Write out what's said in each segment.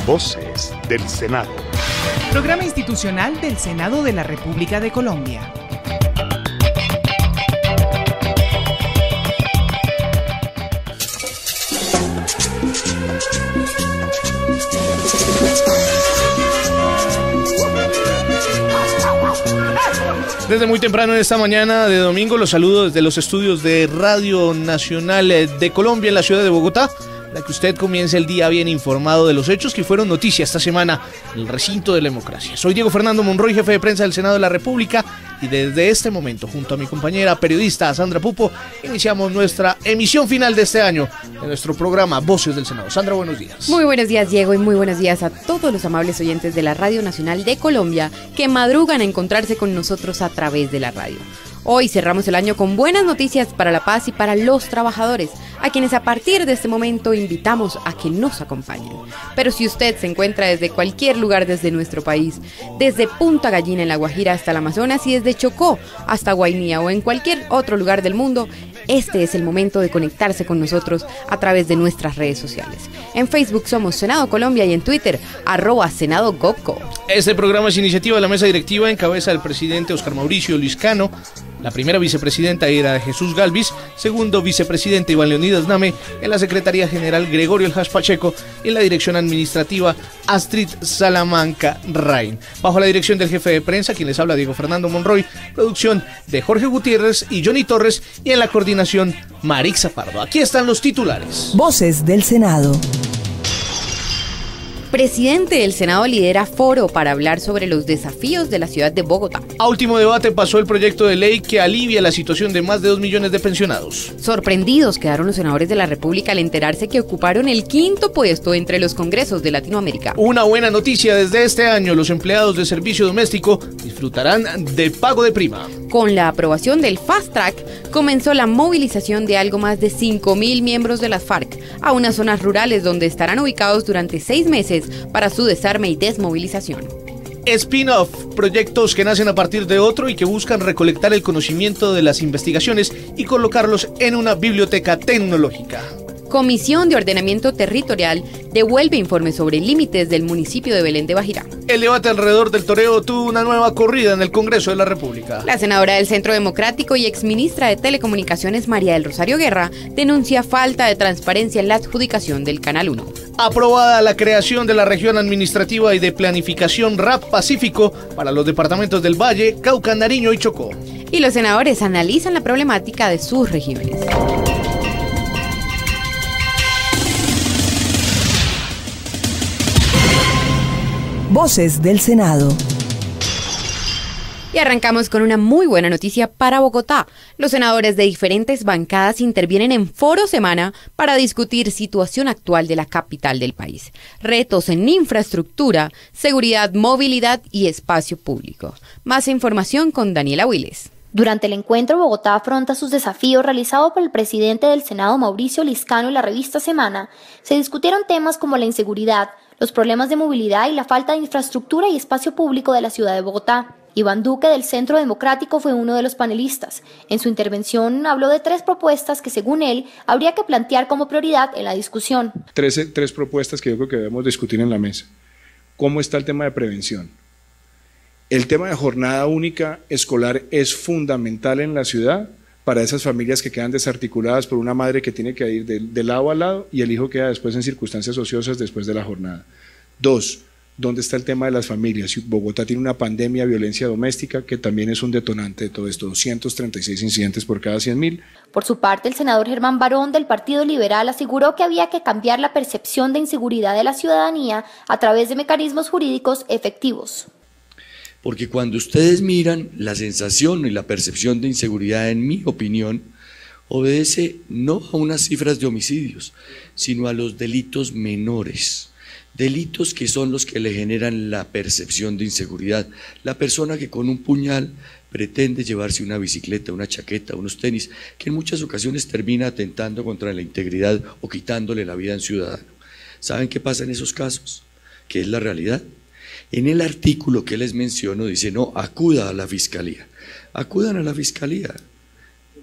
Voces del Senado. Programa institucional del Senado de la República de Colombia. Desde muy temprano en esta mañana de domingo los saludo desde los estudios de Radio Nacional de Colombia en la ciudad de Bogotá, para que usted comience el día bien informado de los hechos que fueron noticia esta semana en el recinto de la democracia. Soy Diego Fernando Monroy, jefe de prensa del Senado de la República, y desde este momento, junto a mi compañera periodista Sandra Pupo, iniciamos nuestra emisión final de este año de nuestro programa Voces del Senado. Sandra, buenos días. Muy buenos días, Diego, y muy buenos días a todos los amables oyentes de la Radio Nacional de Colombia que madrugan a encontrarse con nosotros a través de la radio. Hoy cerramos el año con buenas noticias para la paz y para los trabajadores, a quienes a partir de este momento invitamos a que nos acompañen. Pero si usted se encuentra desde cualquier lugar desde nuestro país, desde Punta Gallina en La Guajira hasta el Amazonas y desde Chocó hasta Guainía o en cualquier otro lugar del mundo, este es el momento de conectarse con nosotros a través de nuestras redes sociales. En Facebook somos Senado Colombia y en Twitter @SenadoGovCo. Este programa es iniciativa de la mesa directiva en cabeza del presidente Oscar Mauricio Liscano, la primera vicepresidenta era Jesús Galvis, segundo vicepresidente Iván Leonidas Name, en la Secretaría General Gregorio El Hash Pacheco y en la dirección administrativa Astrid Salamanca Rain. Bajo la dirección del jefe de prensa, quien les habla Diego Fernando Monroy, producción de Jorge Gutiérrez y Johnny Torres y en la coordinación Marixa Pardo. Aquí están los titulares. Voces del Senado. Presidente del Senado lidera foro para hablar sobre los desafíos de la ciudad de Bogotá. A último debate pasó el proyecto de ley que alivia la situación de más de 2 millones de pensionados. Sorprendidos quedaron los senadores de la República al enterarse que ocuparon el 5º puesto entre los congresos de Latinoamérica. Una buena noticia: desde este año los empleados de servicio doméstico disfrutarán de pago de prima. Con la aprobación del Fast Track, comenzó la movilización de algo más de 5.000 miembros de las FARC a unas zonas rurales donde estarán ubicados durante 6 meses para su desarme y desmovilización. Spin-off, proyectos que nacen a partir de otro y que buscan recolectar el conocimiento de las investigaciones y colocarlos en una biblioteca tecnológica. Comisión de Ordenamiento Territorial devuelve informes sobre límites del municipio de Belén de Bajirá. El debate alrededor del toreo tuvo una nueva corrida en el Congreso de la República. La senadora del Centro Democrático y exministra de Telecomunicaciones, María del Rosario Guerra, denuncia falta de transparencia en la adjudicación del Canal 1. Aprobada la creación de la región administrativa y de planificación RAP Pacífico para los departamentos del Valle, Cauca, Nariño y Chocó. Y los senadores analizan la problemática de sus regiones. Voces del Senado. Y arrancamos con una muy buena noticia para Bogotá. Los senadores de diferentes bancadas intervienen en Foro Semana para discutir situación actual de la capital del país, retos en infraestructura, seguridad, movilidad y espacio público. Más información con Daniela Willes. Durante el encuentro, Bogotá afronta sus desafíos realizado por el presidente del Senado, Mauricio Liscano, en la revista Semana. Se discutieron temas como la inseguridad, los problemas de movilidad y la falta de infraestructura y espacio público de la ciudad de Bogotá. Iván Duque, del Centro Democrático, fue uno de los panelistas. En su intervención habló de 3 propuestas que, según él, habría que plantear como prioridad en la discusión. Tres propuestas que yo creo que debemos discutir en la mesa. ¿Cómo está el tema de prevención? El tema de jornada única escolar es fundamental en la ciudad para esas familias que quedan desarticuladas por una madre que tiene que ir de lado a lado y el hijo queda después en circunstancias ociosas después de la jornada. 2. ¿Dónde está el tema de las familias? Bogotá tiene una pandemia de violencia doméstica que también es un detonante de todo esto, 236 incidentes por cada 100.000. Por su parte, el senador Germán Barón, del Partido Liberal, aseguró que había que cambiar la percepción de inseguridad de la ciudadanía a través de mecanismos jurídicos efectivos. Porque cuando ustedes miran, la sensación y la percepción de inseguridad, en mi opinión, obedece no a unas cifras de homicidios, sino a los delitos menores. Delitos que son los que le generan la percepción de inseguridad. La persona que con un puñal pretende llevarse una bicicleta, una chaqueta, unos tenis, que en muchas ocasiones termina atentando contra la integridad o quitándole la vida a un ciudadano. ¿Saben qué pasa en esos casos? ¿Qué es la realidad? En el artículo que les menciono dice, no, acuda a la fiscalía. Acudan a la fiscalía.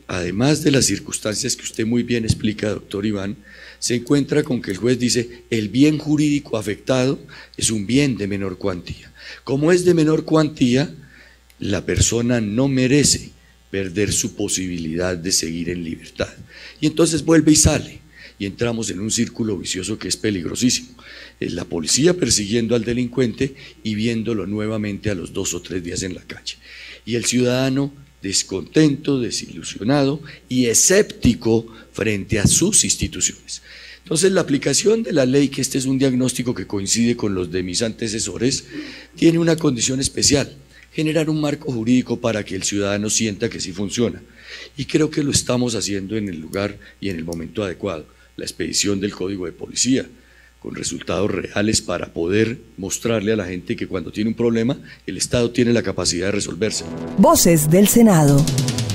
además de las circunstancias que usted muy bien explica, doctor Iván, se encuentra con que el juez dice el bien jurídico afectado es un bien de menor cuantía. Como es de menor cuantía, la persona no merece perder su posibilidad de seguir en libertad. Y entonces vuelve y sale, y entramos en un círculo vicioso que es peligrosísimo. Es la policía persiguiendo al delincuente y viéndolo nuevamente a los 2 o 3 días en la calle. Y el ciudadano descontento, desilusionado y escéptico frente a sus instituciones. Entonces, la aplicación de la ley, que este es un diagnóstico que coincide con los de mis antecesores, tiene una condición especial: generar un marco jurídico para que el ciudadano sienta que sí funciona. Y creo que lo estamos haciendo en el lugar y en el momento adecuado. La expedición del Código de Policía, con resultados reales para poder mostrarle a la gente que cuando tiene un problema, el Estado tiene la capacidad de resolverse. Voces del Senado.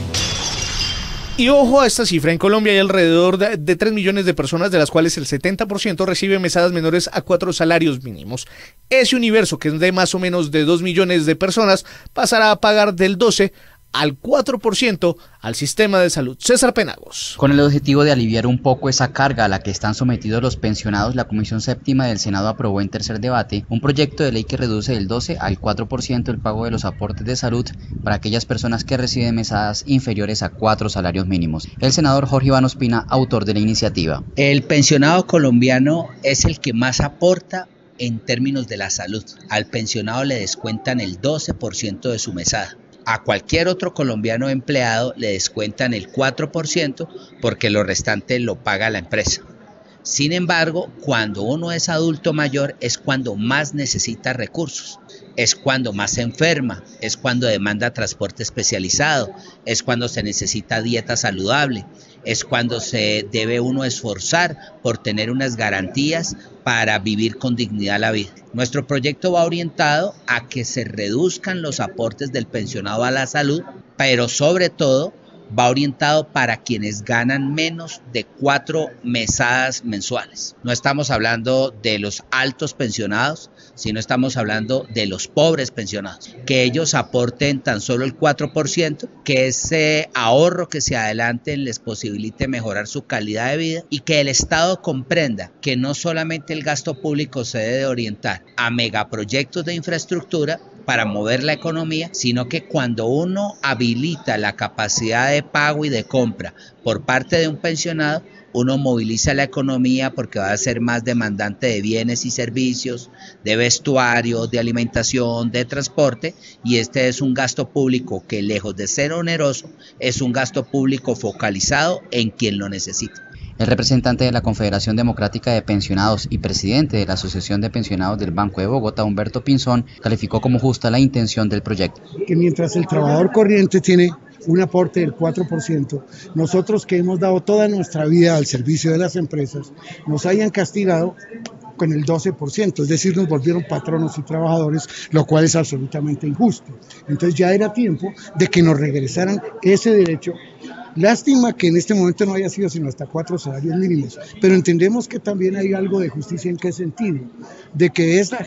Y ojo a esta cifra, en Colombia hay alrededor de 3 millones de personas, de las cuales el 70% recibe mesadas menores a 4 salarios mínimos. Ese universo, que es de más o menos de 2 millones de personas, pasará a pagar del 12% al 4% al sistema de salud. César Penagos. Con el objetivo de aliviar un poco esa carga a la que están sometidos los pensionados, la Comisión Séptima del Senado aprobó en tercer debate un proyecto de ley que reduce del 12 al 4% el pago de los aportes de salud para aquellas personas que reciben mesadas inferiores a 4 salarios mínimos. El senador Jorge Iván Ospina, autor de la iniciativa. El pensionado colombiano es el que más aporta en términos de la salud. Al pensionado le descuentan el 12% de su mesada. A cualquier otro colombiano empleado le descuentan el 4% porque lo restante lo paga la empresa. Sin embargo, cuando uno es adulto mayor es cuando más necesita recursos, es cuando más se enferma, es cuando demanda transporte especializado, es cuando se necesita dieta saludable, es cuando se debe uno esforzar por tener unas garantías para vivir con dignidad la vida. Nuestro proyecto va orientado a que se reduzcan los aportes del pensionado a la salud, pero sobre todo va orientado para quienes ganan menos de 4 mesadas mensuales. No estamos hablando de los altos pensionados, sino estamos hablando de los pobres pensionados. Que ellos aporten tan solo el 4%, que ese ahorro que se adelante les posibilite mejorar su calidad de vida y que el Estado comprenda que no solamente el gasto público se debe orientar a megaproyectos de infraestructura para mover la economía, sino que cuando uno habilita la capacidad de pago y de compra por parte de un pensionado, uno moviliza la economía porque va a ser más demandante de bienes y servicios, de vestuario, de alimentación, de transporte, y este es un gasto público que, lejos de ser oneroso, es un gasto público focalizado en quien lo necesita. El representante de la Confederación Democrática de Pensionados y presidente de la Asociación de Pensionados del Banco de Bogotá, Humberto Pinzón, calificó como justa la intención del proyecto. Que mientras el trabajador corriente tiene un aporte del 4%, nosotros que hemos dado toda nuestra vida al servicio de las empresas, nos hayan castigado con el 12%, es decir, nos volvieron patronos y trabajadores, lo cual es absolutamente injusto. Entonces ya era tiempo de que nos regresaran ese derecho. Lástima que en este momento no haya sido sino hasta 4 salarios mínimos, pero entendemos que también hay algo de justicia. ¿En qué sentido? De que es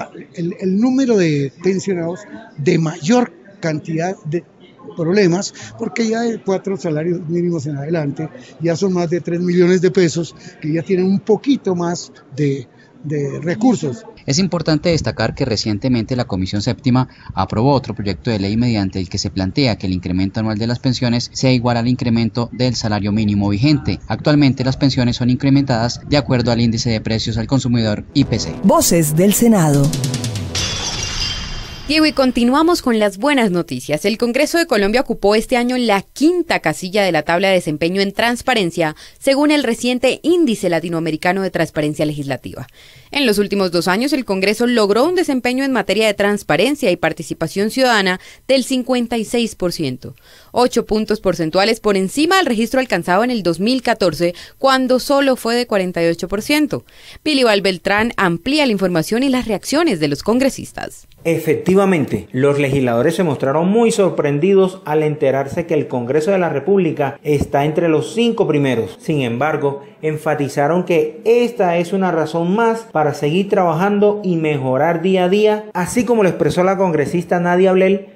el número de pensionados de mayor cantidad de problemas, porque ya de 4 salarios mínimos en adelante ya son más de 3 millones de pesos que ya tienen un poquito más de recursos. Es importante destacar que recientemente la Comisión Séptima aprobó otro proyecto de ley mediante el que se plantea que el incremento anual de las pensiones sea igual al incremento del salario mínimo vigente. Actualmente las pensiones son incrementadas de acuerdo al índice de precios al consumidor IPC. Voces del Senado. Diego, y continuamos con las buenas noticias. El Congreso de Colombia ocupó este año la 5ª casilla de la tabla de desempeño en transparencia, según el reciente Índice Latinoamericano de Transparencia Legislativa. En los últimos 2 años, el Congreso logró un desempeño en materia de transparencia y participación ciudadana del 56%, 8 puntos porcentuales por encima del registro alcanzado en el 2014, cuando solo fue de 48%. Bilival Beltrán amplía la información y las reacciones de los congresistas. Efectivamente, los legisladores se mostraron muy sorprendidos al enterarse que el Congreso de la República está entre los 5 primeros. Sin embargo, enfatizaron que esta es una razón más para seguir trabajando y mejorar día a día, así como lo expresó la congresista Nadia Ablel,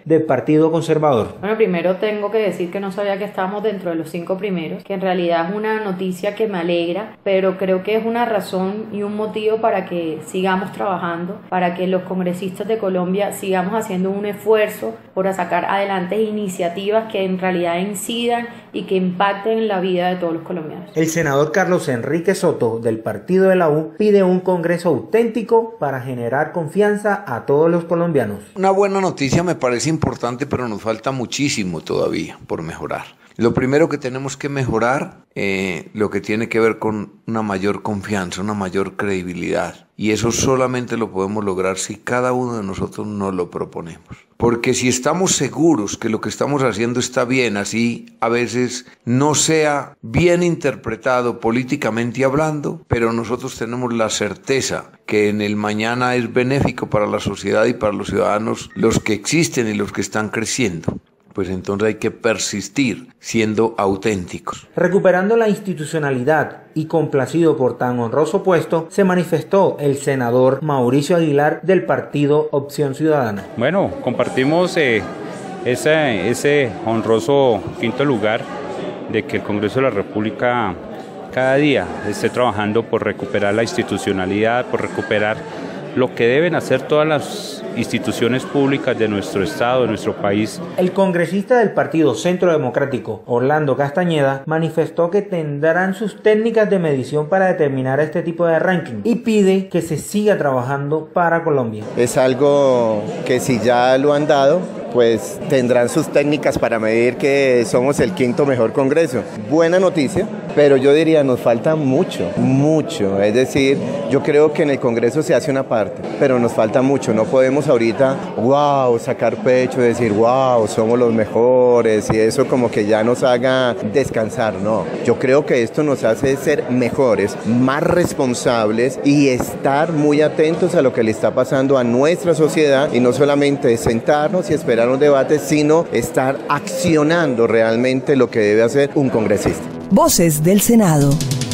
del Partido Conservador. Bueno, primero tengo que decir que no sabía que estábamos dentro de los 5 primeros, que en realidad es una noticia que me alegra, pero creo que es una razón y un motivo para que sigamos trabajando, para que los congresistas de Colombia sigamos haciendo un esfuerzo por sacar adelante iniciativas que en realidad incidan y que impacten en la vida de todos los colombianos. El senador Carlos Enrique Soto, del partido de la U, pide un Congreso auténtico para generar confianza a todos los colombianos. Una buena noticia me parece importante, pero nos falta muchísimo todavía por mejorar. Lo primero que tenemos que mejorar, lo que tiene que ver con una mayor confianza, una mayor credibilidad. Y eso solamente lo podemos lograr si cada uno de nosotros nos lo proponemos. Porque si estamos seguros que lo que estamos haciendo está bien, así a veces no sea bien interpretado políticamente hablando, pero nosotros tenemos la certeza que en el mañana es benéfico para la sociedad y para los ciudadanos, los que existen y los que están creciendo. Pues entonces hay que persistir siendo auténticos. Recuperando la institucionalidad y complacido por tan honroso puesto, se manifestó el senador Mauricio Aguilar del partido Opción Ciudadana. Bueno, compartimos ese honroso quinto lugar de que el Congreso de la República cada día esté trabajando por recuperar la institucionalidad, por recuperar lo que deben hacer todas las instituciones públicas de nuestro estado, de nuestro país. El congresista del Partido Centro Democrático, Orlando Castañeda, manifestó que tendrán sus técnicas de medición para determinar este tipo de ranking y pide que se siga trabajando para Colombia. Es algo que si ya lo han dado, pues tendrán sus técnicas para medir que somos el quinto mejor Congreso. Buena noticia, pero yo diría nos falta mucho. Es decir, yo creo que en el Congreso se hace una parte, pero nos falta mucho. No podemos ahorita, sacar pecho y decir, somos los mejores y eso como que ya nos haga descansar. No, yo creo que esto nos hace ser mejores, más responsables y estar muy atentos a lo que le está pasando a nuestra sociedad y no solamente sentarnos y esperar un debate, sino estar accionando realmente lo que debe hacer un congresista. Voces del Senado.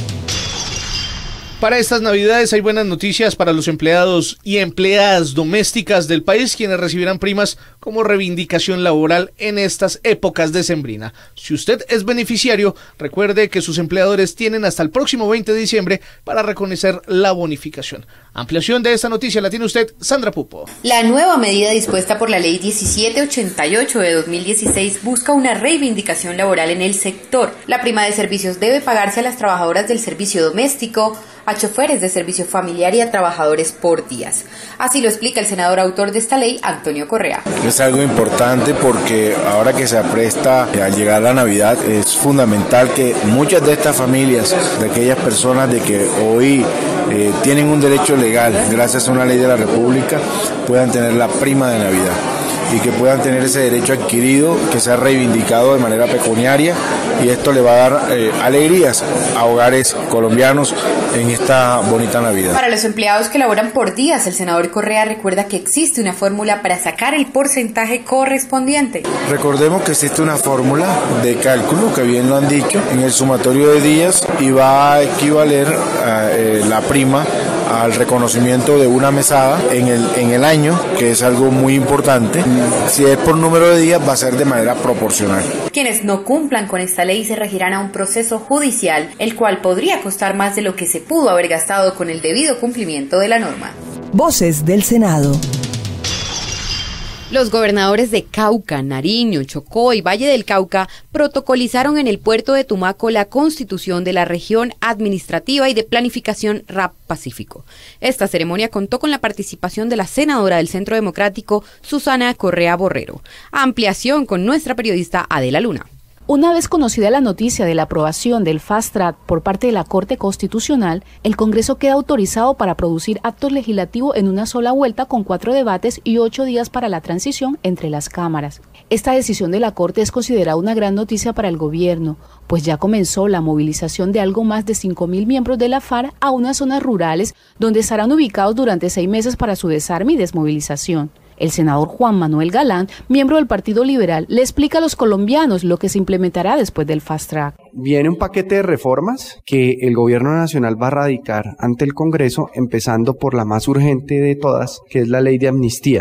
Para estas Navidades hay buenas noticias para los empleados y empleadas domésticas del país, quienes recibirán primas como reivindicación laboral en estas épocas decembrinas. Si usted es beneficiario, recuerde que sus empleadores tienen hasta el próximo 20 de diciembre para reconocer la bonificación. Ampliación de esta noticia la tiene usted, Sandra Pupo. La nueva medida dispuesta por la Ley 1788 de 2016 busca una reivindicación laboral en el sector. La prima de servicios debe pagarse a las trabajadoras del servicio doméstico, a choferes de servicio familiar y a trabajadores por días. Así lo explica el senador autor de esta ley, Antonio Correa. Es algo importante porque ahora que se apresta a llegar la Navidad, es fundamental que muchas de estas familias, de aquellas personas de que hoy tienen un derecho legal gracias a una ley de la República, puedan tener la prima de Navidad y que puedan tener ese derecho adquirido, que sea reivindicado de manera pecuniaria, y esto le va a dar alegrías a hogares colombianos en esta bonita Navidad. Para los empleados que laboran por días, el senador Correa recuerda que existe una fórmula para sacar el porcentaje correspondiente. Recordemos que existe una fórmula de cálculo, que bien lo han dicho, en el sumatorio de días, y va a equivaler la prima al reconocimiento de una mesada en el año, que es algo muy importante. Si es por número de días, va a ser de manera proporcional. Quienes no cumplan con esta ley se regirán a un proceso judicial, el cual podría costar más de lo que se pudo haber gastado con el debido cumplimiento de la norma. Voces del Senado. Los gobernadores de Cauca, Nariño, Chocó y Valle del Cauca protocolizaron en el puerto de Tumaco la constitución de la región administrativa y de planificación RAP Pacífico. Esta ceremonia contó con la participación de la senadora del Centro Democrático, Susana Correa Borrero. Ampliación con nuestra periodista Adela Luna. Una vez conocida la noticia de la aprobación del Fast Track por parte de la Corte Constitucional, el Congreso queda autorizado para producir actos legislativos en una sola vuelta con 4 debates y 8 días para la transición entre las cámaras. Esta decisión de la Corte es considerada una gran noticia para el gobierno, pues ya comenzó la movilización de algo más de 5.000 miembros de la FARC a unas zonas rurales donde estarán ubicados durante 6 meses para su desarme y desmovilización. El senador Juan Manuel Galán, miembro del Partido Liberal, le explica a los colombianos lo que se implementará después del Fast Track. Viene un paquete de reformas que el gobierno nacional va a radicar ante el Congreso, empezando por la más urgente de todas, que es la ley de amnistía.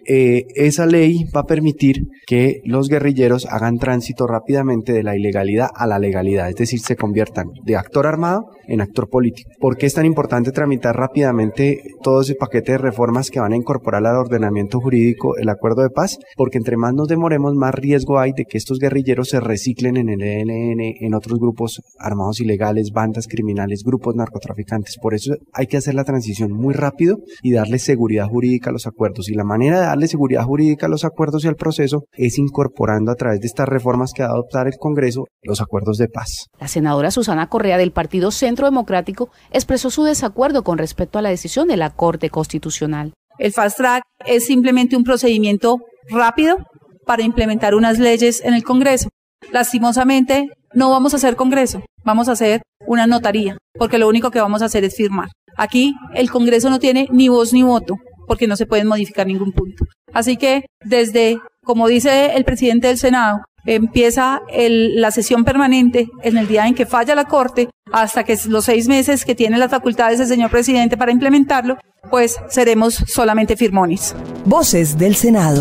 esa ley va a permitir que los guerrilleros hagan tránsito rápidamente de la ilegalidad a la legalidad, es decir, se conviertan de actor armado en actor político. ¿Por qué es tan importante tramitar rápidamente todo ese paquete de reformas que van a incorporar al ordenamiento jurídico el acuerdo de paz? Porque entre más nos demoremos, más riesgo hay de que estos guerrilleros se reciclen en el ELN, en otros grupos armados ilegales, bandas criminales, grupos narcotraficantes. Por eso hay que hacer la transición muy rápido y darle seguridad jurídica a los acuerdos. Y la manera de darle seguridad jurídica a los acuerdos y al proceso es incorporando a través de estas reformas que va a adoptar el Congreso los acuerdos de paz. La senadora Susana Correa del Partido Centro Democrático expresó su desacuerdo con respecto a la decisión de la Corte Constitucional. El Fast Track es simplemente un procedimiento rápido para implementar unas leyes en el Congreso. Lastimosamente, no vamos a hacer Congreso, vamos a hacer una notaría, porque lo único que vamos a hacer es firmar. Aquí el Congreso no tiene ni voz ni voto, porque no se pueden modificar ningún punto. Así que desde, como dice el presidente del Senado, empieza la sesión permanente en el día en que falla la Corte, hasta que los 6 meses que tiene las facultades el señor presidente para implementarlo, pues seremos solamente firmones. Voces del Senado.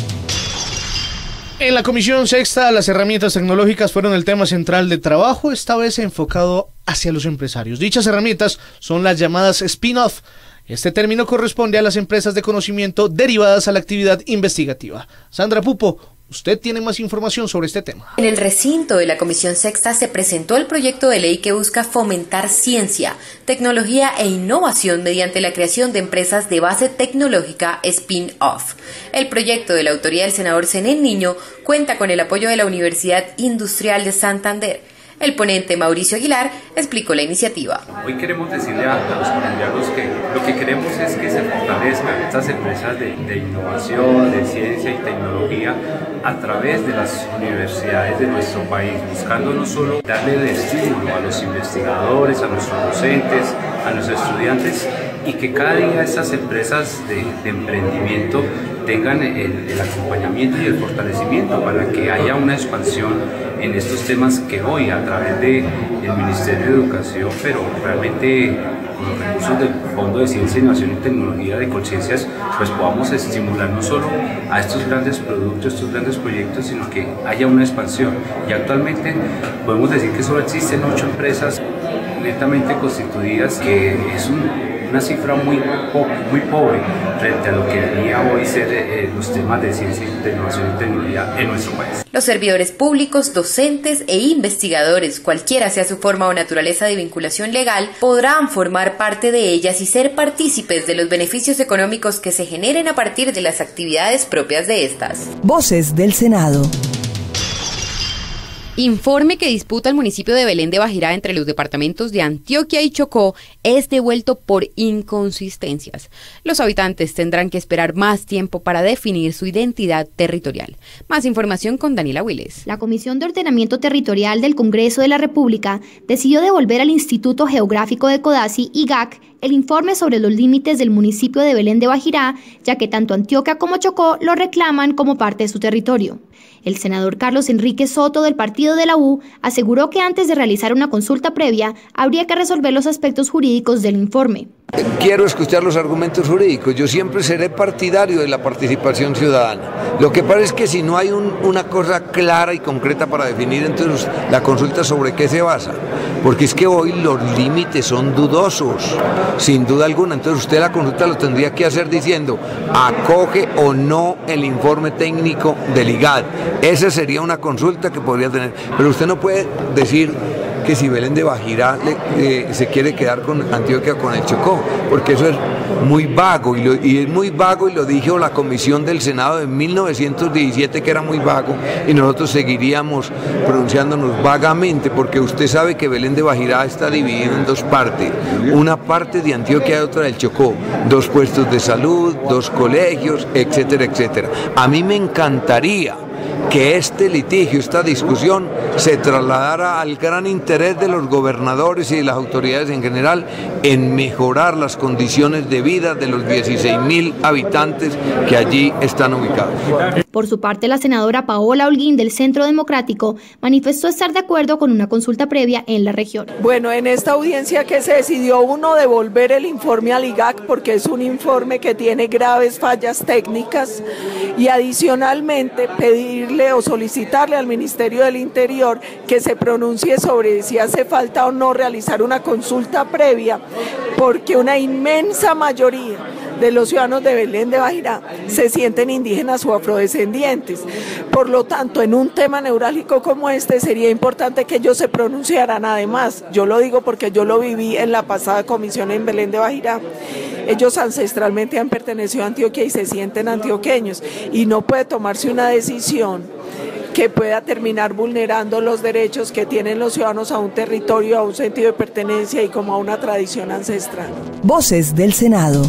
En la Comisión Sexta, las herramientas tecnológicas fueron el tema central de trabajo, esta vez enfocado hacia los empresarios. Dichas herramientas son las llamadas spin-off. Este término corresponde a las empresas de conocimiento derivadas a la actividad investigativa. Sandra Pupo, usted tiene más información sobre este tema. En el recinto de la Comisión Sexta se presentó el proyecto de ley que busca fomentar ciencia, tecnología e innovación mediante la creación de empresas de base tecnológica spin-off. El proyecto, de la autoría del senador Zenén Niño, cuenta con el apoyo de la Universidad Industrial de Santander. El ponente Mauricio Aguilar explicó la iniciativa. Hoy queremos decirle a los colombianos que lo que queremos es que se fortalezcan estas empresas de innovación, de ciencia y tecnología a través de las universidades de nuestro país, buscando no solo darle el estímulo a los investigadores, a nuestros docentes, a los estudiantes, y que cada día estas empresas de emprendimiento tengan el acompañamiento y el fortalecimiento para que haya una expansión en estos temas que hoy a través del Ministerio de Educación, pero realmente con los recursos del Fondo de Ciencia, Innovación y Tecnología de Conciencias, pues podamos estimular no solo a estos grandes productos, estos grandes proyectos, sino que haya una expansión. Y actualmente podemos decir que solo existen 8 empresas netamente constituidas, que es una cifra muy pobre frente a lo que debería hoy ser los temas de ciencia, innovación y tecnología en nuestro país. Los servidores públicos, docentes e investigadores, cualquiera sea su forma o naturaleza de vinculación legal, podrán formar parte de ellas y ser partícipes de los beneficios económicos que se generen a partir de las actividades propias de estas. Voces del Senado. Informe que disputa el municipio de Belén de Bajirá entre los departamentos de Antioquia y Chocó es devuelto por inconsistencias. Los habitantes tendrán que esperar más tiempo para definir su identidad territorial. Más información con Daniela Willes. La Comisión de Ordenamiento Territorial del Congreso de la República decidió devolver al Instituto Geográfico de Codazzi, IGAC, el informe sobre los límites del municipio de Belén de Bajirá, ya que tanto Antioquia como Chocó lo reclaman como parte de su territorio. El senador Carlos Enrique Soto, del partido de la U, aseguró que antes de realizar una consulta previa, habría que resolver los aspectos jurídicos del informe. Quiero escuchar los argumentos jurídicos. Yo siempre seré partidario de la participación ciudadana. Lo que pasa es que si no hay una cosa clara y concreta para definir, entonces la consulta sobre qué se basa. Porque es que hoy los límites son dudosos, sin duda alguna. Entonces usted la consulta lo tendría que hacer diciendo, acoge o no el informe técnico del IGAD. Esa sería una consulta que podría tener. Pero usted no puede decir que si Belén de Bajirá se quiere quedar con Antioquia o con el Chocó, porque eso es muy vago, y es muy vago, y lo dijo la Comisión del Senado en 1917 que era muy vago, y nosotros seguiríamos pronunciándonos vagamente, porque usted sabe que Belén de Bajirá está dividido en 2 partes, una parte de Antioquia y otra del Chocó, 2 puestos de salud, 2 colegios, etcétera, etcétera. A mí me encantaría que este litigio, esta discusión, se trasladara al gran interés de los gobernadores y de las autoridades en general en mejorar las condiciones de vida de los 16.000 habitantes que allí están ubicados. Por su parte, la senadora Paola Holguín del Centro Democrático manifestó estar de acuerdo con una consulta previa en la región. Bueno, en esta audiencia que se decidió devolver el informe al IGAC porque es un informe que tiene graves fallas técnicas y adicionalmente pedirle o solicitarle al Ministerio del Interior que se pronuncie sobre si hace falta o no realizar una consulta previa, porque una inmensa mayoría de los ciudadanos de Belén de Bajirá se sienten indígenas o afrodescendientes. Por lo tanto, en un tema neurálgico como este sería importante que ellos se pronunciaran. Además, yo lo digo porque yo lo viví en la pasada comisión en Belén de Bajirá. Ellos ancestralmente han pertenecido a Antioquia y se sienten antioqueños, y no puede tomarse una decisión que pueda terminar vulnerando los derechos que tienen los ciudadanos a un territorio, a un sentido de pertenencia y como a una tradición ancestral. Voces del Senado.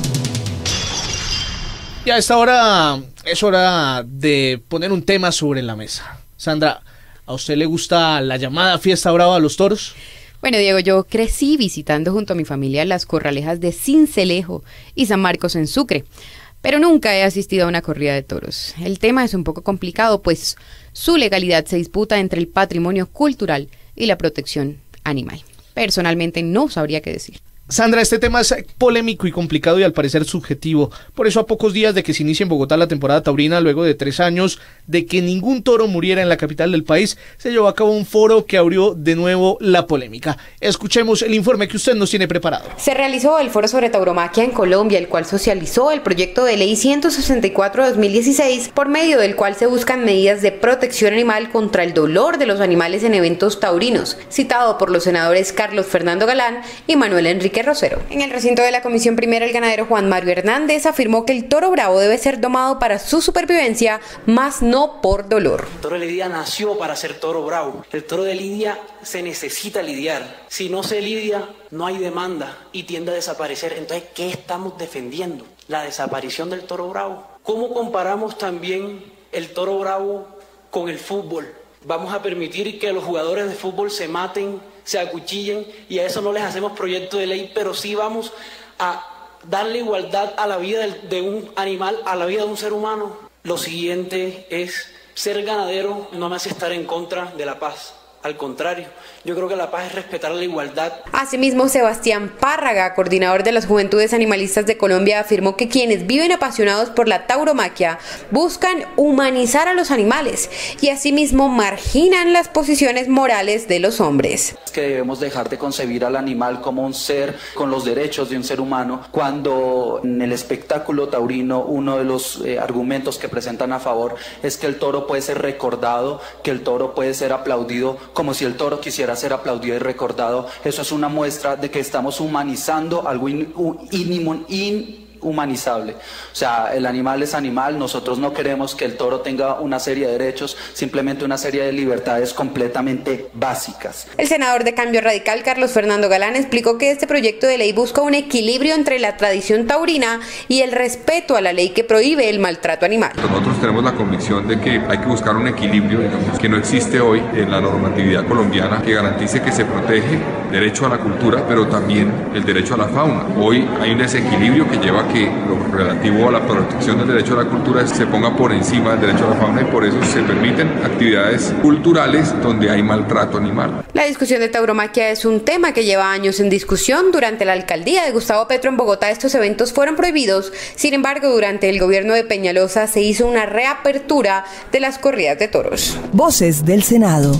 Y a esta hora es hora de poner un tema sobre la mesa. Sandra, ¿a usted le gusta la llamada fiesta brava de los toros? Bueno, Diego, yo crecí visitando junto a mi familia las corralejas de Sincelejo y San Marcos en Sucre, pero nunca he asistido a una corrida de toros. El tema es un poco complicado, pues su legalidad se disputa entre el patrimonio cultural y la protección animal. Personalmente no sabría qué decir. Sandra, este tema es polémico y complicado y al parecer subjetivo. Por eso, a pocos días de que se inicie en Bogotá la temporada taurina, luego de 3 años de que ningún toro muriera en la capital del país, se llevó a cabo un foro que abrió de nuevo la polémica. Escuchemos el informe que usted nos tiene preparado. Se realizó el foro sobre tauromaquia en Colombia, el cual socializó el proyecto de ley 164/2016, por medio del cual se buscan medidas de protección animal contra el dolor de los animales en eventos taurinos, citado por los senadores Carlos Fernando Galán y Manuel Enrique Rosero. En el recinto de la Comisión Primera, el ganadero Juan Mario Hernández afirmó que el toro bravo debe ser domado para su supervivencia, más no por dolor. El toro de lidia nació para ser toro bravo. El toro de lidia se necesita lidiar. Si no se lidia, no hay demanda y tiende a desaparecer. Entonces, ¿qué estamos defendiendo? La desaparición del toro bravo. ¿Cómo comparamos también el toro bravo con el fútbol? Vamos a permitir que los jugadores de fútbol se maten, se acuchillen, y a eso no les hacemos proyecto de ley, pero sí vamos a darle igualdad a la vida de un animal, a la vida de un ser humano. Lo siguiente es, ser ganadero no me hace estar en contra de la paz. Al contrario, yo creo que la paz es respetar la igualdad. Asimismo, Sebastián Párraga, coordinador de las Juventudes Animalistas de Colombia, afirmó que quienes viven apasionados por la tauromaquia buscan humanizar a los animales y asimismo marginan las posiciones morales de los hombres. Que debemos dejar de concebir al animal como un ser con los derechos de un ser humano, cuando en el espectáculo taurino uno de los argumentos que presentan a favor es que el toro puede ser recordado, que el toro puede ser aplaudido, como si el toro quisiera ser aplaudido y recordado. Eso es una muestra de que estamos humanizando algo inhumanizable. O sea, el animal es animal, nosotros no queremos que el toro tenga una serie de derechos, simplemente una serie de libertades completamente básicas. El senador de Cambio Radical, Carlos Fernando Galán, explicó que este proyecto de ley busca un equilibrio entre la tradición taurina y el respeto a la ley que prohíbe el maltrato animal. Nosotros tenemos la convicción de que hay que buscar un equilibrio, digamos, que no existe hoy en la normatividad colombiana, que garantice que se protege el derecho a la cultura, pero también el derecho a la fauna. Hoy hay un desequilibrio que lleva a que lo relativo a la protección del derecho a la cultura se ponga por encima del derecho a la fauna, y por eso se permiten actividades culturales donde hay maltrato animal. La discusión de tauromaquia es un tema que lleva años en discusión. Durante la alcaldía de Gustavo Petro en Bogotá estos eventos fueron prohibidos. Sin embargo, durante el gobierno de Peñalosa se hizo una reapertura de las corridas de toros. Voces del Senado.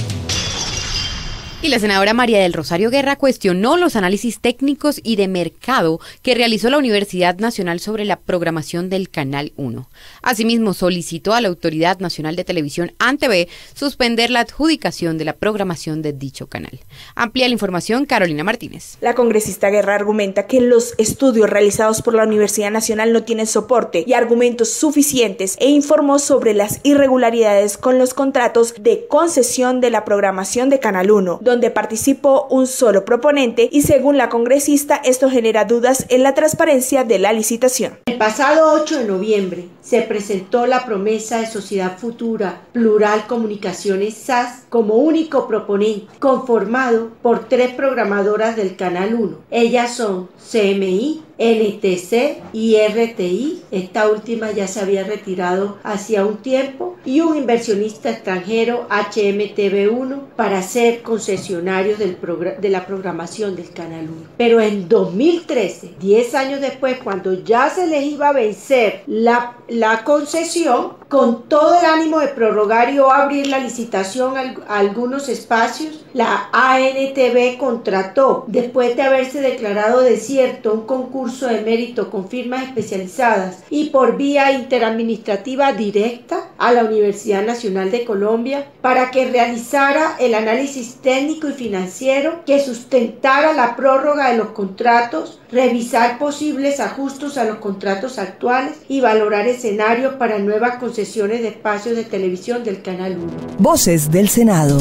Y la senadora María del Rosario Guerra cuestionó los análisis técnicos y de mercado que realizó la Universidad Nacional sobre la programación del Canal 1. Asimismo, solicitó a la Autoridad Nacional de Televisión, ANTV, suspender la adjudicación de la programación de dicho canal. Amplía la información Carolina Martínez. La congresista Guerra argumenta que los estudios realizados por la Universidad Nacional no tienen soporte y argumentos suficientes, e informó sobre las irregularidades con los contratos de concesión de la programación de Canal 1, donde participó un solo proponente, y según la congresista esto genera dudas en la transparencia de la licitación. El pasado 8 de noviembre se presentó la promesa de Sociedad Futura Plural Comunicaciones SAS como único proponente, conformado por 3 programadoras del Canal 1. Ellas son CMI, NTC y RTI. Esta última ya se había retirado hacía un tiempo, y un inversionista extranjero, HMTV1, para ser concesionarios de la programación del Canal 1. Pero en 2013, 10 años después, cuando ya se les iba a vencer la concesión, con todo el ánimo de prorrogar y o abrir la licitación a algunos espacios, la ANTV contrató, después de haberse declarado desierto, un concurso de mérito con firmas especializadas y por vía interadministrativa directa a la Universidad Nacional de Colombia para que realizara el análisis técnico y financiero que sustentara la prórroga de los contratos, revisar posibles ajustes a los contratos actuales y valorar escenarios para nuevas concesiones de espacios de televisión del Canal 1. Voces del Senado.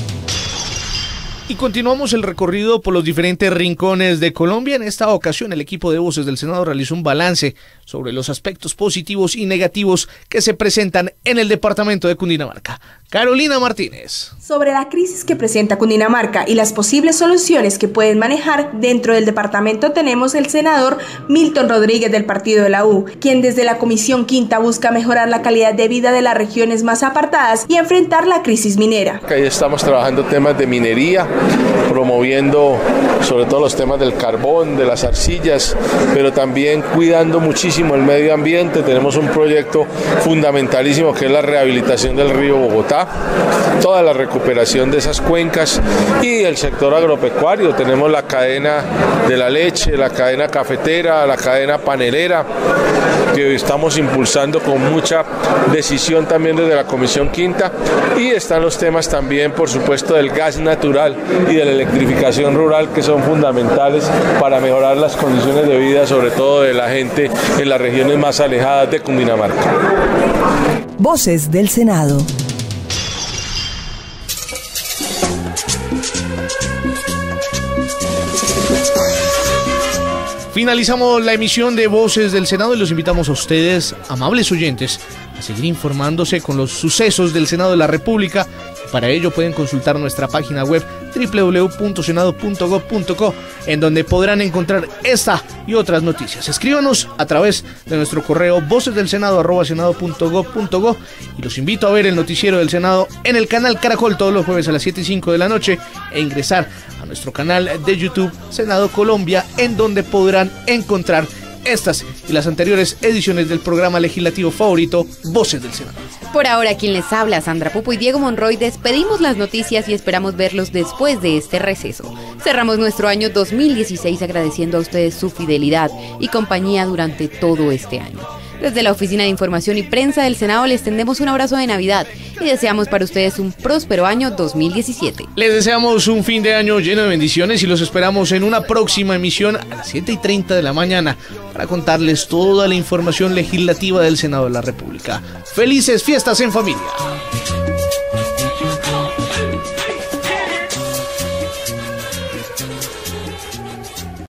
Y continuamos el recorrido por los diferentes rincones de Colombia. En esta ocasión, el equipo de Voces del Senado realizó un balance sobre los aspectos positivos y negativos que se presentan en el departamento de Cundinamarca. Carolina Martínez. Sobre la crisis que presenta Cundinamarca y las posibles soluciones que pueden manejar dentro del departamento, tenemos el senador Milton Rodríguez del partido de la U, quien desde la Comisión Quinta busca mejorar la calidad de vida de las regiones más apartadas y enfrentar la crisis minera. Ahí estamos trabajando temas de minería, promoviendo sobre todo los temas del carbón, de las arcillas, pero también cuidando muchísimo el medio ambiente. Tenemos un proyecto fundamentalísimo que es la rehabilitación del río Bogotá, toda la recuperación de esas cuencas, y el sector agropecuario. Tenemos la cadena de la leche, la cadena cafetera, la cadena panelera, que estamos impulsando con mucha decisión también desde la Comisión Quinta, y están los temas también, por supuesto, del gas natural y de la electrificación rural, que son fundamentales para mejorar las condiciones de vida, sobre todo de la gente en las regiones más alejadas de Cundinamarca. Voces del Senado. Finalizamos la emisión de Voces del Senado y los invitamos a ustedes, amables oyentes, a seguir informándose con los sucesos del Senado de la República. Para ello pueden consultar nuestra página web www.senado.gov.co, en donde podrán encontrar esta y otras noticias. Escríbanos a través de nuestro correo vocesdelsenado@senado.gov.co, y los invito a ver el noticiero del Senado en el canal Caracol todos los jueves a las 7 y 5 de la noche e ingresar a nuestro canal de YouTube Senado Colombia, en donde podrán encontrar estas y las anteriores ediciones del programa legislativo favorito, Voces del Senado. Por ahora, quien les habla, Sandra Pupo y Diego Monroy, despedimos las noticias y esperamos verlos después de este receso. Cerramos nuestro año 2016 agradeciendo a ustedes su fidelidad y compañía durante todo este año. Desde la Oficina de Información y Prensa del Senado les tendemos un abrazo de Navidad y deseamos para ustedes un próspero año 2017. Les deseamos un fin de año lleno de bendiciones y los esperamos en una próxima emisión a las 7:30 de la mañana para contarles toda la información legislativa del Senado de la República. ¡Felices fiestas en familia!